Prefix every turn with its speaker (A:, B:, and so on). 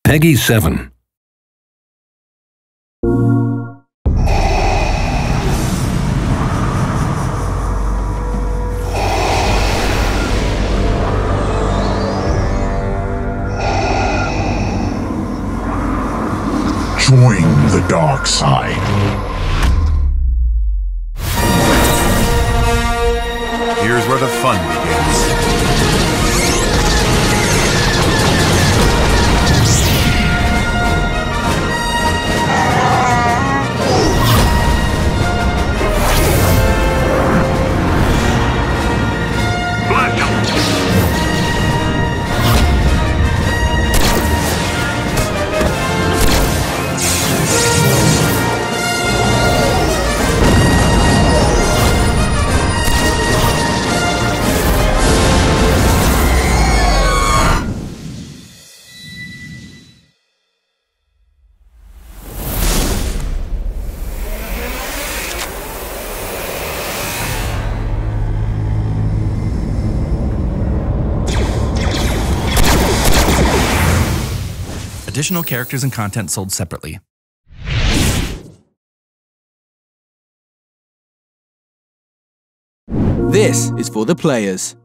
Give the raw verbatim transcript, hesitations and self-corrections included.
A: Peggy seven.
B: Join the dark side.
C: Here's where the fun begins.
D: Additional characters and content sold separately.
E: This is for the players.